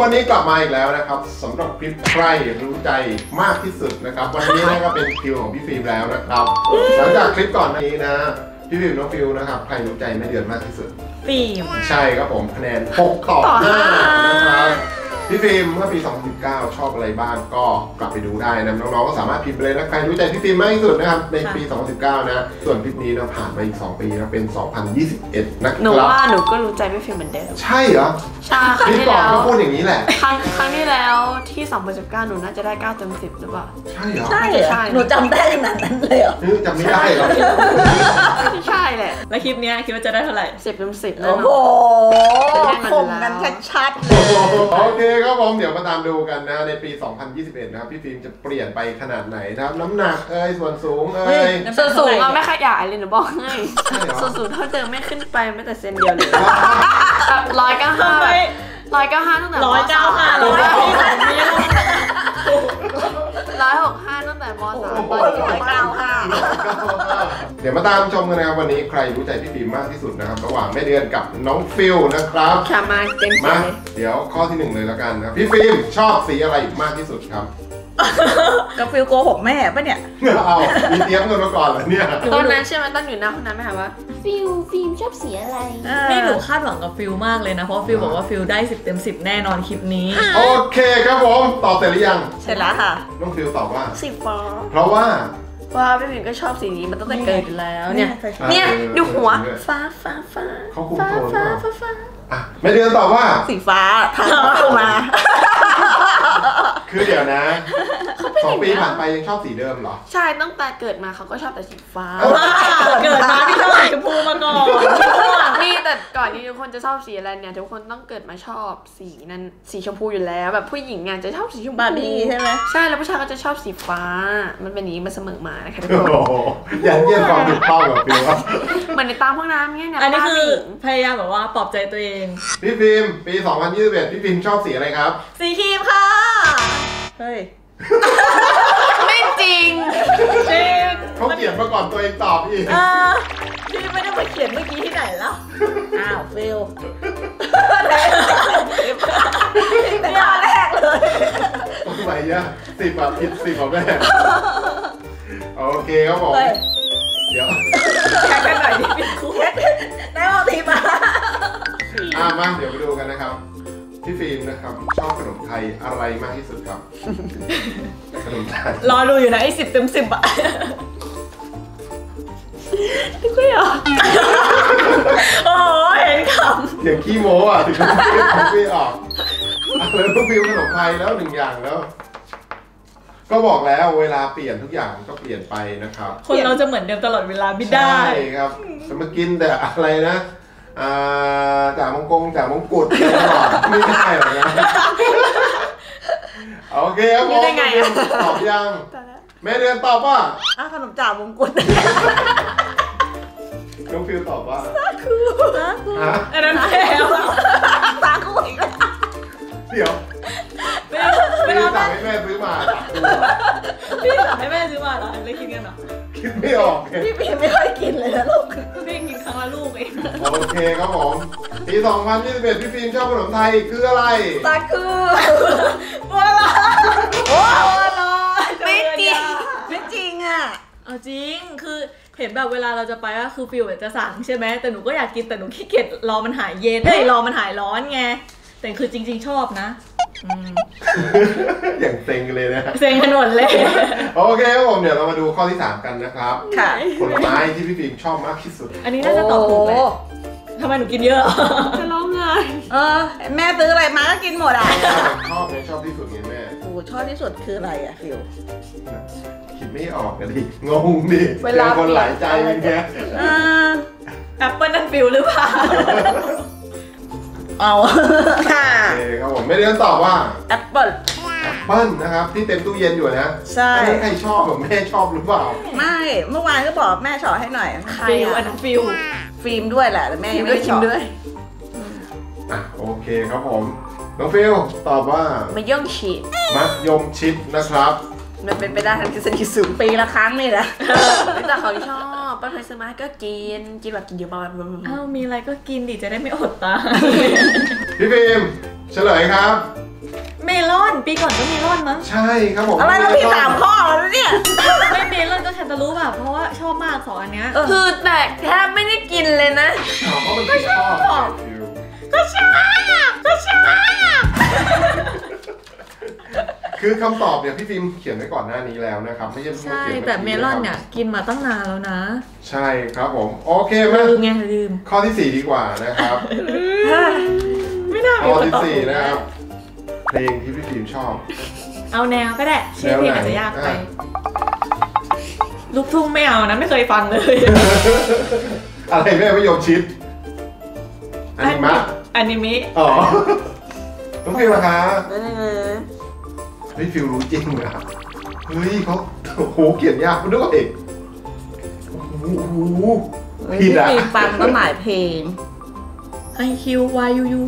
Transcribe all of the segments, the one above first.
วันนี้กลับมาอีกแล้วนะครับสำหรับคลิปใครรู้ใจมากที่สุดนะครับวันนี้ก็เป็นคิวของพี่ฟิล์มแล้วนะครับหลังจากคลิปก่อนนี้นะพี่ฟิล์มน้องฟิลนะครับใครรู้ใจแม่เดือนมากที่สุดฟิล์มใช่ครับผมคะแนน6 ต่อ 5นะครับพี่ฟิล์มเมื่อปี 2019 ชอบอะไรบ้างก็กลับไปดูได้นะน้องๆก็สามารถพิมพ์ไปเลยนะใครรู้ใจพี่ฟิล์มมากที่สุดนะครับในปี 2019 นะส่วนคลิปนี้เราผ่านมาอีก2 ปีนะเป็น 2021 นะครับหนูว่าหนูก็รู้ใจพี่ฟิล์มเหมือนเดิมใช่เหรอใช่ครั้งที่แล้วก็พูดอย่างนี้แหละครั้งที่แล้วที่2019หนูน่าจะได้9 เต็ม 10หรือเปล่าใช่เหรอใช่หนูจำได้ขนาดนั้นเลยเหรอจำไม่ได้หรอใช่แหละแล้วคลิปนี้คิดว่าจะได้เท่าไหร่ 10 เต็ม 10 โอ้โหคมกันชัดโอเคครับผมเดี๋ยวมาตามดูกันนะในปี 2021 นะครับพี่ฟิล์มจะเปลี่ยนไปขนาดไหนนะครับน้ำหนักส่วนสูงส่วนสูงไม่ขยายเลยหนูบอกให้ส่วนสูงเท่าเดิมไม่ขึ้นไปแม้แต่เซนเดียวเลยแบบ195ตั้งแต่195ตั้งแต่ม .3 195เดี๋ยวมาตามชมกันนะครับวันนี้ใครรู้ใจพี่ฟิล์มมากที่สุดนะครับระหว่างแม่เดือนกับน้องฟิลนะครับมาเต็มมาเดี๋ยวข้อที่1เลยแล้วกันนะพี่ฟิล์มชอบสีอะไรมากที่สุดครับกับฟิลโกหกแม่ปะเนี่ยเอามีเตรียมกันมาก่อนเหรอเนี่ยตอนนั้นใช่ไหมตั้งอยู่หน้าคนนั้นไหมคะว่าฟิล์มชอบสีอะไรนี่หนูคาดหวังกับฟิลมากเลยนะเพราะฟิลบอกว่าฟิลได้10 เต็ม 10แน่นอนคลิปนี้โอเคครับผมตอบเสร็จหรือยังเสร็จแล้วค่ะน้องฟิลตอบว่าสีฟ้าเพราะว่าพี่ฟิล์มก็ชอบสีนี้มันตั้งแต่เกิดอยู่แล้วเนี่ยดูหัวฟ้าเขาคุมโทนไม่เดือนตอบว่าสีฟ้าทางเข้ามาคือเดี๋ยวนะ2 ปีผ่านไปยังชอบสีเดิมเหรอใช่ตั้งแต่เกิดมาเขาก็ชอบแต่สีฟ้าเกิดมาที่ชอบสีชมพูมาก่อนนี่แต่ก่อนที่ทุกคนจะชอบสีอะไรเนี่ยทุกคนต้องเกิดมาชอบสีนั้นสีชมพูอยู่แล้วแบบผู้หญิงไงจะชอบสีชมพูบาร์บี้ใช่ไหมใช่แล้วผู้ชายก็จะชอบสีฟ้ามันเป็นอย่างนี้มาเสมอมานะคะทุกคนอย่างเยี่ยมความถูกต้องแบบฟิวเหมือนในตามห้องน้ำเนี่ยอันนี้คือพยายามแบบว่าปลอบใจตัวเองพี่ฟิล์มปี 2021 พี่ฟิล์มชอบสีอะไรครับสีครีมค่ะเฮ้ยไม่จริงเขาเขียนมาก่อนตัวเองตอบอีกพี่ไม่ได้มาเขียนเมื่อกี้ที่ไหนแล้วอ้าวฟิลแต่ข้อแรกเลยทำไมเนี่ย10 แบบผิด10แบบแม่โอเคครับผมเดี๋ยวแค่กันหน่อยดิพี่ครูได้เอาทีมามาเดี๋ยวไปดูกันนะครับพี่ฟิล์มนะครับชอบขนมไทยอะไรมากที่สุดครับขนมไทยรอดูอยู่นะไอ้10 เต็ม 10อะนึกไม่ออกโอ้เห็นคำอย่างขี้โม้ถึงไม่ออกแล้วพี่ฟิล์มขนมไทยแล้ว1 อย่างแล้วก็บอกแล้วเวลาเปลี่ยนทุกอย่างก็เปลี่ยนไปนะครับคนเราจะเหมือนเดิมตลอดเวลาไม่ได้ใช่ครับจะมากินแต่อะไรนะจากมงกุฎไม่ได้หรอกนะโอเคครับผมตอบยังแม่เดือนตอบว่าขนมจ่ามงกุฎน้องฟิวตอบว่าสาคูอันนั้นแพ้สาคูอีกแล้วเดี๋ยวไม่สั่งให้แม่ซื้อมาพี่สั่งให้แม่ซื้อมาเหรอเลยกินกันเหรอคิดไม่ออกพี่ไม่ค่อยกินเลยนะลูกพี่กินครั้งละลูกเองโอเคครับผมปี 2021 พี่ฟิล์มชอบขนมไทยคืออะไรสาคูบัวลอยไม่จริงอ่ะเอาจริงคือเห็นแบบเวลาเราจะไปก็คือฟิลจะสั่งใช่ไหมแต่หนูก็อยากกินแต่หนูขี้เกียจรอมันหายเย็นรอมันหายร้อนไงแต่คือจริงๆชอบนะอย่างเซ็งกันเลยนะเซ็งกันหมดเลยโอเคครับผมเดี๋ยวเรามาดูข้อที่3กันนะครับค่ะผลไม้ที่พี่ฟิล์มชอบมากที่สุดอันนี้น่าจะตอบถูกไหมทำไมหนูกินเยอะจะร้องไงแม่ซื้ออะไรมาก็กินหมดอ่ะชอบที่สุดไงแม่ชอบที่สุดคืออะไรอ่ะฟิวคิดไม่ออกกันดิงงดิเวลาคนหลายใจเป็นไงแอปเปิ้ลนั่นฟิวหรือเปล่าเอาค่ะโอเคครับผมไม่ได้ตอบว่าแอปเปิ้ลนะครับที่เต็มตู้เย็นอยู่นะใช่ใครชอบผมแม่ชอบหรือเปล่าไม่เมื่อวานก็บอกแม่ชอบให้หน่อยฟิลอันฟิล์มด้วยแหละแต่แม่ยังไม่ได้ชิมด้วยโอเคครับผมน้องฟิลตอบว่ามะยงชิดนะครับมันเป็นไปได้ทั้งทฤษฎีสูงปีละครั้งนี่แหละแต่เขาชอบป้าเคยซื้อมาก็กินแบบกินเยอะมากมีอะไรก็กินดิจะได้ไม่อดตาพี่ฟิล์มเฉลยครับเมลอนปีก่อนก็เมลอนมั้งใช่ครับผมอะไรเราผิด3 ข้อแล้วเนี่ยไม่เมลอนก็แคนตาลูปแบบเพราะว่าชอบมาก2 อันเนี้ยคือแต่แทบไม่ได้กินเลยนะเพราะมันคือชอบก็ชอบคือคำตอบเนี่ยพี่ฟิล์มเขียนไว้ก่อนหน้านี้แล้วนะครับไม่ใช่เพิ่งใช่เขียนแต่เมลอนเนี่ยกินมาตั้งนานแล้วนะใช่ครับผมโอเคมาลืมไงลืมข้อที่4ดีกว่านะครับไม่น่ามีข้อคนที่ตอบ 4นะครับเพลงที่พี่ฟิล์มชอบเอาแนวก็ได้ชื่อเพลงอาจจะยากไปลูกทุ่งไม่เอานะไม่เคยฟังเลยอะไรแม่ไม่ยอมชิดอนิมะอนิเมะอ๋อน้องฟิลล่ะคะได้เลยเฮ้ยฟิลรู้จริงนะเฮ้ยเขาโอ้โหเขียนยากมาด้วยโอ้โหผิดอ่ะพี่ฟังตั้งหลายเพลง IQYUU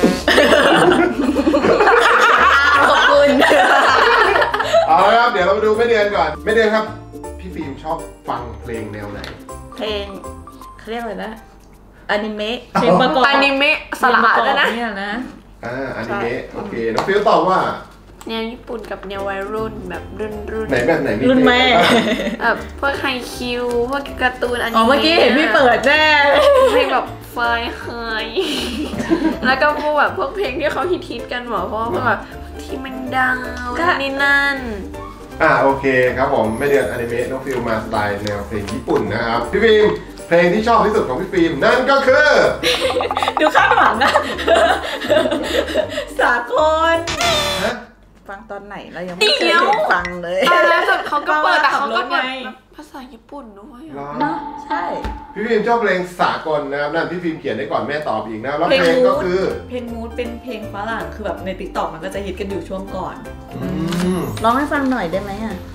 ขอบคุณเอาละครับเดี๋ยวเรามาดูแม่เดือนก่อนแม่เดือนครับพี่ฟิล์มชอบฟังเพลงแนวไหนเพลงเขาเรียกอะไรนะอนิเมะเพลงประกอบอนิเมะสลับด้วยนะเนี่ยนะอนิเมะโอเคน้องฟิลตอบว่าแนวญี่ปุ่นกับแนววัยรุ่นแบบรุ่นไหนแบบไหนมีรุ่นแม่แบบพวกไฮคิวพวกการ์ตูนอนิเมะอ๋อเมื่อกี้เห็นพี่เปิดแน่เพลงแบบไฟไฮแล้วก็พวกแบบพวกเพลงที่เขาฮิตกันหมอเพราะว่าพวกแบบที่มันดาวนี่นั่นโอเคครับผมแม่เดือนอนิเมะน้องฟิลมาสไตล์แนวเพลงญี่ปุ่นนะครับพี่ฟิล์มเพลงที่ชอบที่สุดของพี่ฟิล์มนั่นก็คือดูคาดหวังอะสากลฮะฟังตอนไหนเรายังไม่เคยได้ฟังเลยตอนแรกเขาก็เปิดแต่เขาก็ไงเปิดภาษาญี่ปุ่นด้วยเหรอเนาะใช่พี่ฟิล์มชอบเพลงสากลนะครับนั่นพี่ฟิล์มเขียนได้ก่อนแม่ตอบอีกนะแล้วเพลงก็คือเพลงมูดเป็นเพลงฝรั่งคือแบบในติ๊กต็อกมันก็จะฮิตกันอยู่ช่วงก่อนอืมร้องให้ฟังหน่อยได้ไหมอ่ะ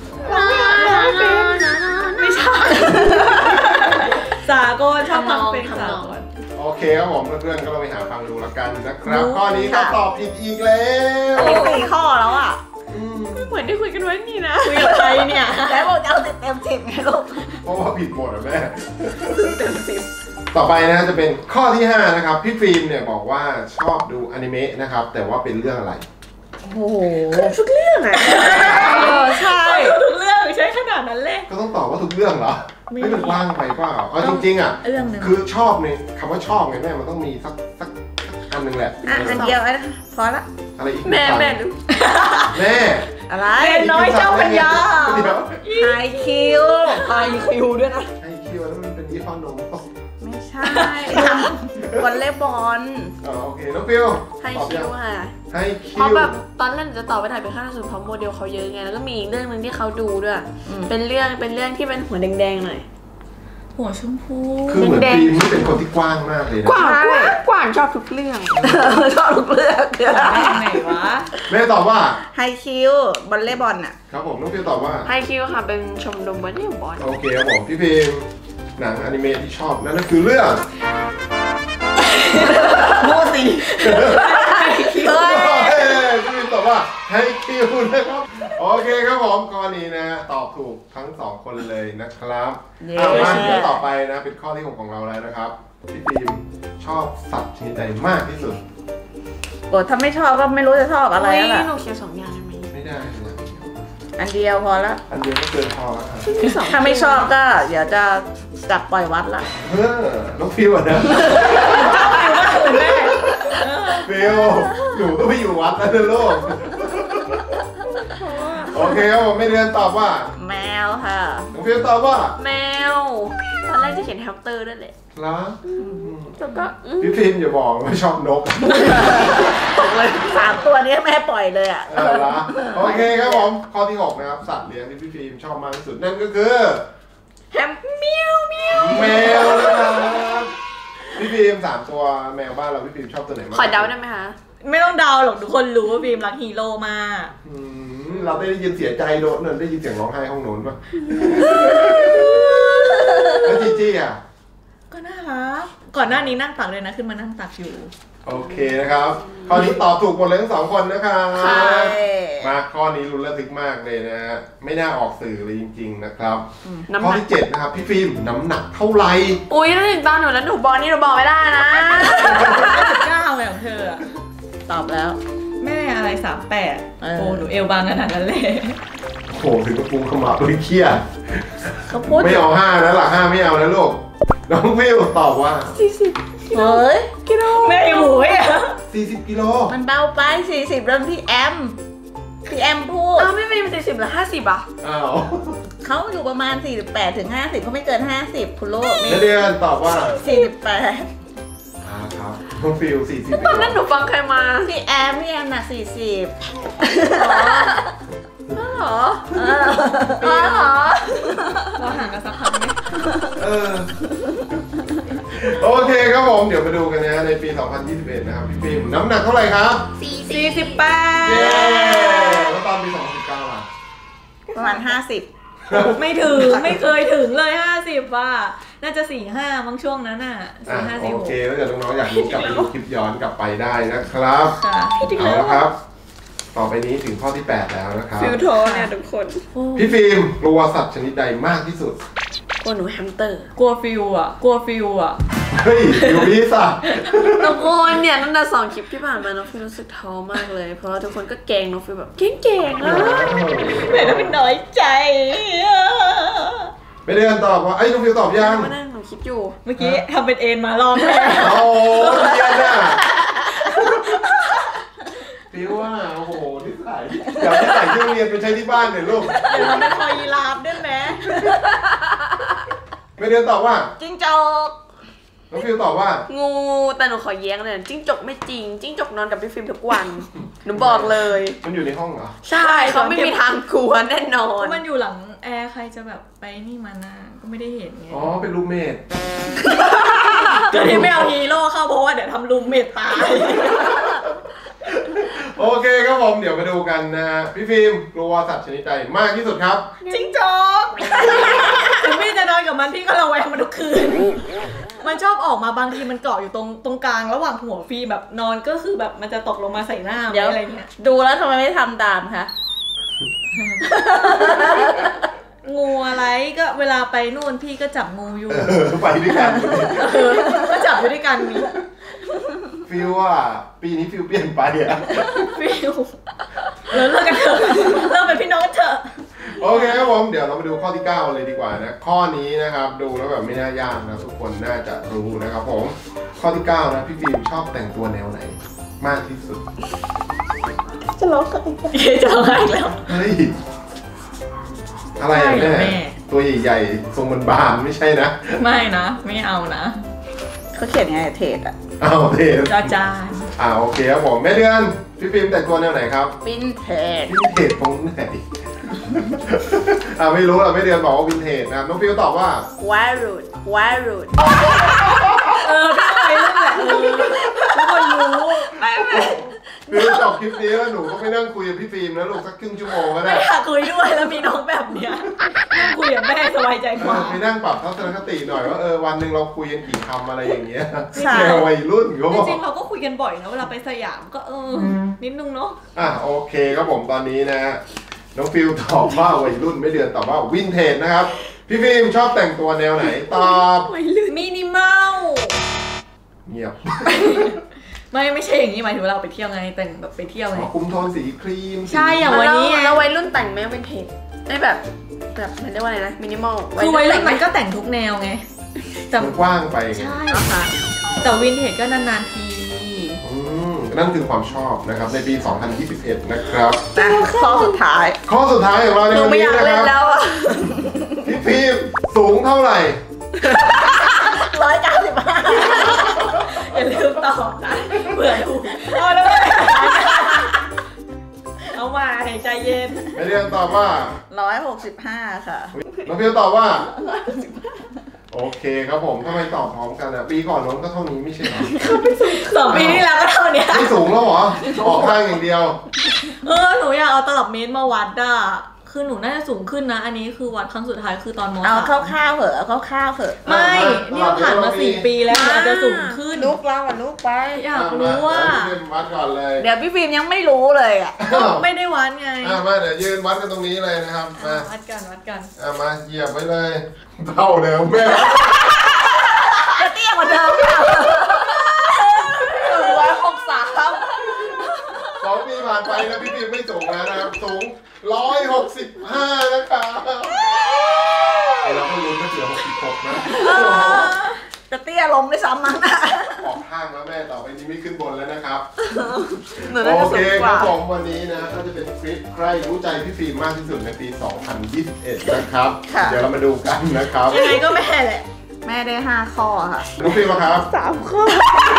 ไม่ใช่ สากลชอบฟังเพลงสากลโอเคครับผมเพื่อนๆก็ลองไปหาฟังดูแล้วกันนะครับรู้ข้อนี้ก็ค่ะตอบผิดอีกแล้วอันนี้4 ข้อแล้วอ่ะอืมเหมือนได้คุยกันไว้นี่นะคุยกับใครเนี่ยแล้วบอกจะเอาเต็ม10ไงลูกเพราะว่าผิดหมดอ่ะแม่เต็มต่อไปนะจะเป็นข้อที่ 5 นะครับ พี่ฟิล์มเนี่ยบอกว่าชอบดูอนิเมะนะครับ แต่ว่าเป็นเรื่องอะไร 10โอ้โหทุกเรื่องอ่ะใช่ทุกเรื่องใช้ขนาดนั้นเลยก็ต้องตอบว่าทุกเรื่องเหรอไม่ไม่มันว่างไปเปล่าเอาจริงๆอ่ะเรื่องหนึงคือชอบเนี่ยคำว่าชอบไงแม่มันต้องมีสักอันหนึงแหละอ่ะอันเดียวอ่ะพอละอะไรอีกแม่แม่อะไรน้อยเจ้าพญาเดี๋ยวไฮคิวไฮคิวด้วยนะให้คิวแล้วมันเป็นยี่ห้อนมไม่ใช่วอลเลย์บอลโอเคน้องฟิวให้ตอบคิยังวค่ะให้คิเพราะวแบบตอนแรกหนูจะตอบไปถ่ายเป็นข้าวสุดเพราะโมเดลเขาเยอะไงแล้วก็มีอีกเรื่องนึงที่เขาดูด้วย เป็นเรื่องที่เป็นหัวแดงๆหน่อยหัวชมพูคือเหมือนแดงฟิล์มนี่เป็นคนที่กว้างมากเลยนะกว่างชอบทุกเรื่องชอบทุกเรื่องไหนวะแม่ตอบว่าไฮคิววอลเลย์บอลอ่ะครับผมน้องฟิวตอบว่าไฮคิวค่ะเป็นชมรมวอลเลย์บอลโอเคครับผมพี่ฟิล์มหนังอนิเมะที่ชอบนั่นก็คือเรื่องโมสีเฮ้ยพี่ฟิล์มตอบว่าให้คิวนะครับโอเคครับผมข้อนี้นะตอบถูกทั้ง2คนเลยนะครับมาเดี๋ยวต่อไปนะเป็นข้อที่6ของเราแล้วนะครับพี่ฟิล์มชอบสัตว์ชนิดใดมากที่สุดโอ้ถ้าไม่ชอบก็ไม่รู้จะชอบอะไรแล้วล่ะหนูเขียน2 อย่างได้ไหมไม่ได้นะอันเดียวพอละอันเดียวก็เกินพอแล้วครับถ้าไม่ชอบก็เดี๋ยวจะจับปล่อยวัดละน้องฟิวอ่ะนะฟิวหนูก็ไม่อยู่วัดนะเดินโลกโอเคครับผมไม่เรียนตอบว่าแมวค่ะน้องฟิวตอบว่าแมวตอนแรกจะเขียนแฮมสเตอร์ด้วยแหละเหรอแล้วก็พี่ฟิล์มอย่าบอกว่าชอบนกบอกเลย3 ตัวนี้แม่ปล่อยเลยอ่ะเหรอโอเคครับผมข้อที่ 6 นะครับสัตว์เลี้ยงที่พี่ฟิล์มชอบมากที่สุดนั่นก็คือแฮมเมียวเมียวแมวนะครับพี่ฟิล์ม3 ตัวแมวบ้านเราพี่ฟิล์มชอบตัวไหนมากขอเดาได้ไหมคะไม่ต้องเดาหรอกทุกคนรู้ว่าฟิล์มรักฮีโร่มากเราได้ยินเสียใจโดนได้ยินเสียงร้องไห้ห้องโน้นป่ะแล้วจีจี้อ่ะก็น่ารักก่อนหน้านี้นั่งตักเลยนะขึ้นมานั่งตักอยู่โอเคนะครับข้อนี้ตอบถูกหมดเลยทั้ง2 คนนะครับใช่มาข้อนี้ลุ้นระทึกมากเลยนะฮะไม่น่าออกสื่อเลยจริงๆนะครับน้ำหข้อนักที่ 7 นะครับพี่ฟิล์มน้ำหนักเท่าไหร่อุ้ยถ้าถึงตอนหนูแล้วหนูบอกนี่หนูบอกไม่ได้นะ 9เลยของเธออะตอบแล้วแม่อะไร 38โอ้หนูเอวบางขนาดนั้นเลยโอ้โหถึงกระปุงขมับเลยเครียดเขาพูดไม่เอา5นะหลัก5ไม่เอานะลูกน้องฟิวตอบว่าเฮ้ยแม่หมูอ่ะ 40 กิโลมันเบาไป40เริ่มพี่แอมพูดอ้าวไม่มีมัน40หรือ50อ่ะอ้าวเขาอยู่ประมาณ48ถึง50เขาไม่เกิน50คุณโลกนี่เดือนตอบว่า 48 ครับน้องฟิว40 ตอนนั้นหนูฟังใครมาพี่แอมหนัก40 เหรออ๋อเหรอเราห่างกันสักพักไหมโอเคครับผมเดี๋ยวมาดูกันนะในปี 2021 นะครับพี่ฟิล์มน้ำหนักเท่าไหร่ครับ 48 เย้แล้วตอนปี 2019 ล่ะประมาณ50 ไม่ถึงไม่เคยถึงเลย50ว่ะน่าจะ4-5มั้งช่วงนั้นน่ะโอเคแล้วเดี๋ยวน้องๆอยากรู้กลับไปดูคลิปย้อนกลับไปได้นะครับค่ะเอาละครับ ต่อไปนี้ถึงข้อที่ 8 แล้วนะครับฟิวโทเนี่ยทุกคนพี่ฟิล์มกลัวสัตว์ชนิดใดมากที่สุดกลัวหนูแฮมสเตอร์กลัวฟิวอ่ะเฮ้ยอยู่พี่สัตว์ทุกคนเนี่ยตั้งแต่2 คลิปที่ผ่านมาน้องฟิวรู้สึกท้อมากเลย เพราะว่าทุกคนก็แกล้งน้องฟิวแบบเก่งๆอ่ะแต่ถ้าเป็นน้อยใจไม่ได้ตอบว่าไอ้ยน้องฟิวตอบยังมานั่งหนูคิดอยู่เมื่อกี้ทำเป็นเอ็นมารอบแรกโอ้เรียนน่ะฟิวว่าโอ้โหที่ใส่อยากให้ใส่เครื่องเรียนไปใช้ที่บ้านหน่อยลูกเดี๋ยวเราไปคอยยีราฟด้วยไหมไม่ได้ตอบว่าจิ้งจกน้องฟิวตอบว่างูแต่หนูขอแย้งเลยจิ้งจกไม่จริงจิ้งจกนอนกับพี่ฟิล์มทุกวันหนูบอกเลยมันอยู่ในห้องเหรอใช่เขาไม่มีทางกลัวแน่นอนมันอยู่หลังแอร์ใครจะแบบไปนี่มานะก็ไม่ได้เห็นไงอ๋อเป็นรูมเมทก็ที่ไม่เอาฮีโร่เข้าเพราะว่าเดี๋ยวทำรูมเมทตายโอเคครับผมเดี๋ยวมาดูกันนะฮะพี่ฟิล์มกลัวสัตว์ชนิดใดมากที่สุดครับจิ้งจกถึงพี่จะนอนกับมันพี่ก็ระแวงมันทุกคืน มันชอบออกมาบางทีมันเกาะอยู่ตรงกลางระหว่างหัวฟิล์มแบบนอนก็คือแบบมันจะตกลงมาใส่หน้าอะไรเงี้ยดูแล้วทำไมไม่ทำตามคะงูอะไรก็เวลาไปนู่นพี่ก็จับงูอยู่ไปด้วยกันก็จับอยู่ด้วยกันมีฟิลว่าปีนี้ฟิลเปลี่ยนไปอ่ะฟิวเลิกกันเถอะเลิกเป็นพี่น้องกันเถอะโอเคครับผมเดี๋ยวเรามาดูข้อที่ 9 เลยดีกว่านะข้อนี้นะครับดูแล้วแบบไม่น่ายากนะทุกคนน่าจะรู้นะครับผมข้อที่ 9 นะพี่ฟิล์มชอบแต่งตัวแนวไหนมากที่สุดจะร้องกันจะร้องไห้แล้วเฮ้ยอะไรอ่ะใช่แม่แม่ตัวใหญ่ๆทรงบานๆไม่ใช่นะไม่นะไม่เอานะเขาเขียนไงเทศอ่ะอ้าวเทนอาจารย์โอเคครับผมแม่เดือนพี่ฟิล์มแต่งตัวแนวไหนครับวินเทจวินเทจตรงไหน ไม่รู้อ่ะไม่เดือนบอกว่าวินเทจนะครับน้องฟิลตอบว่าวายรูดพี่ไปเรื่องแหละทุกคนรู้คือจบคลิปนี้แล้วหนูก็ไปนั่งคุยกับพี่ฟิล์มนะลูกสักครึ่งชั่วโมงก็ได้ไม่อยากคุยด้วยแล้วมีน้องแบบเนี้ยนั่งคุยกับแม่สบายใจกว่าไปนั่งปรับทัศนคติหน่อยว่าวันหนึ่งเราคุยกันกี่คำอะไรอย่างเงี้ยใช่แนววัยรุ่นเขาจบอกริงๆเราก็คุยกันบ่อยนะเวลาไปสยามก็นิดนึงเนาะโอเคครับผมตอนนี้นะน้องฟิลตอบว่าวัยรุ่นไม่เดือนตอบว่าวินเทจนะครับพี่ฟิล์มชอบแต่งตัวแนวไหนตอบมินิมอลเงียบไม่ใช่อย่างนี้หมายถึงเราไปเที่ยวไงแต่งแบบไปเที่ยวไงคุมโทนสีครีมใช่อย่างวันนี้ไงแล้ววัยรุ่นแต่งไหมเป็นเทจได้แบบมันเรียกว่าอะไรนะมินิมอลคือวัยรุ่นมันก็แต่งทุกแนวไงแต่มันกว้างไปไงใช่แต่วินเทจก็นานๆทีนั่นคือความชอบนะครับในปี 2021 นะครับข้อสุดท้ายข้อสุดท้ายของเราในหนูวันไม่อนี้ยากนะคเล่นรับแล้วอ่ะพี่ฟิล์มสูงเท่าไหร่ 195 อย่าลืมตอบนะเผื่อถูกเอาแล้วเอามาใจเย็นไม่เรียนตอบว่า 165 ค่ะน้องฟิลตอบว่า โอเคครับผมทำไมตอบพร้อมกันอ่ะปีก่อนน้องก็เท่านี้ไม่ใช่เหรอ 2 ปีที่แล้วก็เท่านี้ไม่สูงแล้วเหรอออกข้างอย่างเดียวหนูอยากเอาตลับเมตรมาวัดอ่ะคือหนูน่าจะสูงขึ้นนะ อันนี้คือวัดครั้งสุดท้ายคือตอนมเอา .3 คร่าวๆเหอะเอาคร่าวๆเหอะไม่นี่มันผ่านมา4 ปีแล้วอาจจะสูงขึ้นลูกเราอ่ะลูกไปอยากรู้ว่าพี่ฟิล์มวัดก่อนเลยเดี๋ยวพี่ฟิล์มยังไม่รู้เลยอ่ะไม่ได้วัดไงมาเดี๋ยวยืนวัดกันตรงนี้เลยนะครับมาวัดกันมาเหยียบไว้เลยเท่าเดิมแม่จะเตี้ยกว่าเดิมค่ะ 163 2 ปีผ่านไปนะจะเตี้ยลงด้วยซ้ำมั้งนะออกข้างแล้วแม่ต่อไปนี้ไม่ขึ้นบนแล้วนะครับหนูน่าโอจะสูเคงกครัว่าบผมวันนี้นะก็จะเป็นคลิปใครรู้ใจพี่ฟิล์มมากที่สุดในปี 2021 นะครับ เดี๋ยวเรามาดูกันนะครับยังไงก็แม่แหละแม่ได้5 ข้อค่ะน้องฟิล์มครับ 3 ข้อ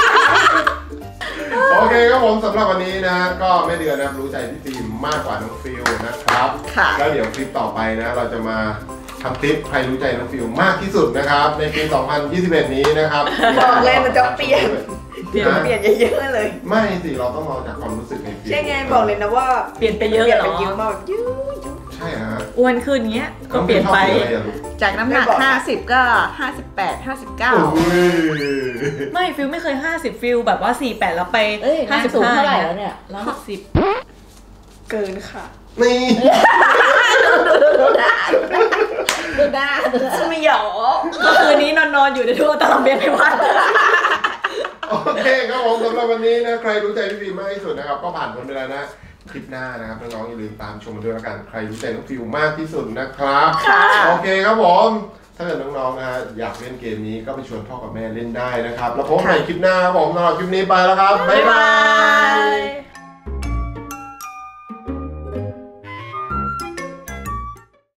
โอเคครับผมสำหรับวันนี้นะก็แม่เดือนนะครับรู้ใจพี่ฟิล์มมากกว่าน้องฟิลนะครับค่ะแล้วเดี๋ยวคลิปต่อไปนะเราจะมาทำคลิปใครรู้ใจน้องฟิลมากที่สุดนะครับในปี 2021 นี้นะครับบอกเลยมันจะเปลี่ยนเปลี่ยนเปลี่ยนเยอะๆเลยไม่สิเราต้องมองจากความรู้สึกในฟิลใช่ไงบอกเลยนะว่าเปลี่ยนไปเยอะเปลี่ยนเหรไปอเยอะมากเยอะใช่ฮะอ้วนขึ้นเงี้ยก็เปลี่ยนไปองฟิลชอบสีอะไรอะลูกจากน้ำหนัก50ก็58 59 อุ้ยไม่ฟิลไม่เคย50ฟิลแบบว่า48แล้วไปเอ้ยนางสูงเท่าไหร่แล้วเนี่ย 160 เกินค่ะนี่ดูหน้าไม่หยอกเมื่อคืนนี้นอนอยู่ในทั่วตารางเบียนในวัดโอเคครับผมสำหรับวันนี้นะใครรู้ใจพี่ฟิลมากที่สุดนะครับก็ผ่านพ้นไปแล้วนะคลิปหน้านะครับน้องๆอย่าลืมตามชมมาด้วยแล้วกันใครรู้ใจน้องฟิลมากที่สุดนะครับค่ะโอเคครับผมถ้าเกิดน้องๆนะฮะอยากเล่นเกมนี้ก็ไปชวนพ่อกับแม่เล่นได้นะครับแล้วพบกันใหม่คลิปหน้าครับผมสำหรับคลิปนี้ไปแล้วครับบ๊ายบาย